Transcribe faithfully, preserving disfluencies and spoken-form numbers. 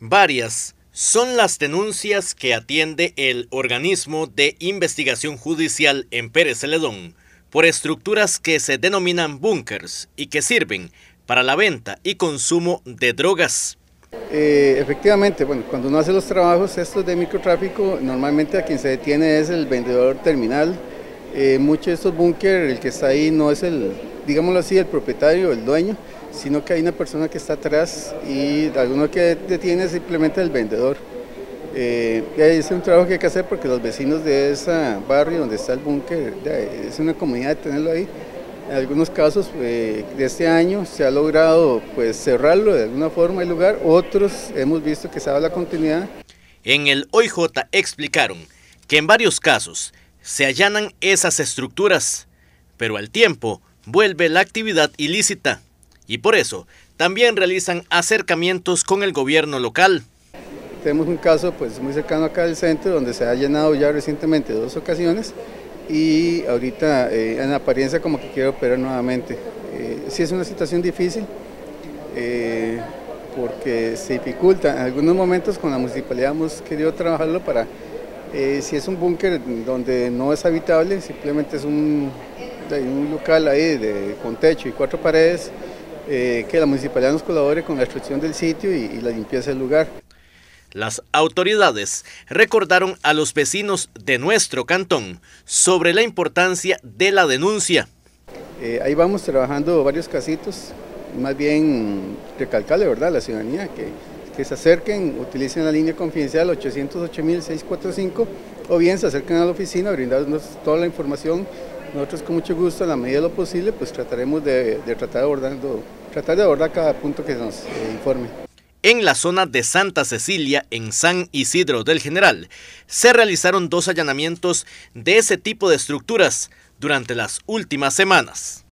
Varias son las denuncias que atiende el organismo de investigación judicial en Pérez Celedón por estructuras que se denominan búnkers y que sirven para la venta y consumo de drogas. Eh, efectivamente, bueno, cuando uno hace los trabajos estos de microtráfico, normalmente a quien se detiene es el vendedor terminal. Eh, muchos de estos búnkers, el que está ahí no es el, digámoslo así, el propietario, el dueño, sino que hay una persona que está atrás y alguno que detiene es simplemente el vendedor. Eh, es un trabajo que hay que hacer porque los vecinos de ese barrio donde está el búnker, es una comunidad tenerlo ahí. En algunos casos eh, de este año se ha logrado pues cerrarlo de alguna forma el lugar, otros hemos visto que se ha dado la continuidad. En el O I J explicaron que en varios casos se allanan esas estructuras, pero al tiempo vuelve la actividad ilícita y por eso también realizan acercamientos con el gobierno local. Tenemos un caso pues muy cercano acá del centro donde se ha allanado ya recientemente dos ocasiones y ahorita eh, en apariencia como que quiere operar nuevamente. Eh, sí es una situación difícil eh, porque se dificulta. En algunos momentos con la municipalidad hemos querido trabajarlo para, eh, si es un búnker donde no es habitable, simplemente es un, un local ahí de, con techo y cuatro paredes, eh, que la municipalidad nos colabore con la destrucción del sitio y, y la limpieza del lugar. Las autoridades recordaron a los vecinos de nuestro cantón sobre la importancia de la denuncia. Eh, ahí vamos trabajando varios casitos, más bien recalcarle, ¿verdad?, a la ciudadanía que, que se acerquen, utilicen la línea confidencial ochocientos ocho mil seiscientos cuarenta y cinco o bien se acerquen a la oficina a brindarnos toda la información. Nosotros con mucho gusto, en la medida de lo posible, pues trataremos de, de tratar, de abordar, tratar de abordar cada punto que nos eh, informe. En la zona de Santa Cecilia, en San Isidro del General, se realizaron dos allanamientos de ese tipo de estructuras durante las últimas semanas.